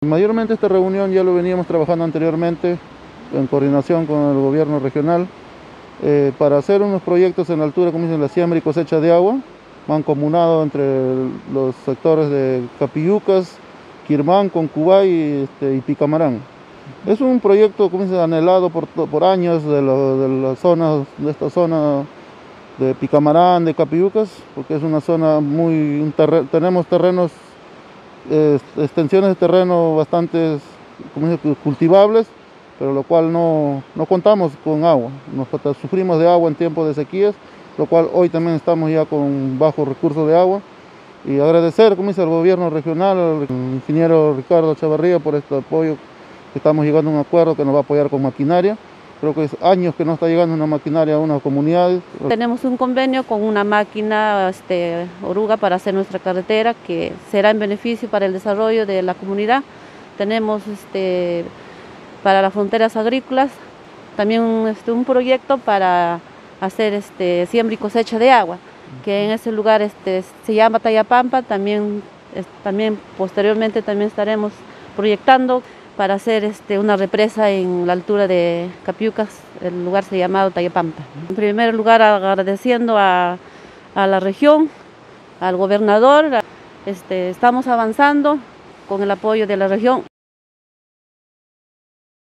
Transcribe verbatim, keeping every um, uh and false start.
Mayormente esta reunión ya lo veníamos trabajando anteriormente en coordinación con el gobierno regional eh, para hacer unos proyectos en la altura, como dicen, la siembra y cosecha de agua, mancomunado entre los sectores de Capillucas, Quirmán, Concubay y, este, y Picamarán. Es un proyecto, como dicen, anhelado por, por años de, lo, de, la zona, de esta zona de Picamarán, de Capillucas, porque es una zona muy, un terre, tenemos terrenos, eh, extensiones de terreno bastante como dice, cultivables, pero lo cual no, no contamos con agua. Nosotros sufrimos de agua en tiempos de sequías, lo cual hoy también estamos ya con bajos recursos de agua. Y agradecer, como dice, al gobierno regional, al ingeniero Ricardo Chavarría por este apoyo, que estamos llegando a un acuerdo que nos va a apoyar con maquinaria. Creo que es años que no está llegando una maquinaria a una comunidad. Tenemos un convenio con una máquina este, oruga para hacer nuestra carretera, que será en beneficio para el desarrollo de la comunidad. Tenemos este, para las fronteras agrícolas también este, un proyecto para hacer este, siembra y cosecha de agua, que en ese lugar este, se llama Tayapampa. También, es, también posteriormente también estaremos proyectando para hacer este, una represa en la altura de Capillucas, el lugar se llama Tayapampa. En primer lugar, agradeciendo a, a la región, al gobernador. Este, estamos avanzando con el apoyo de la región.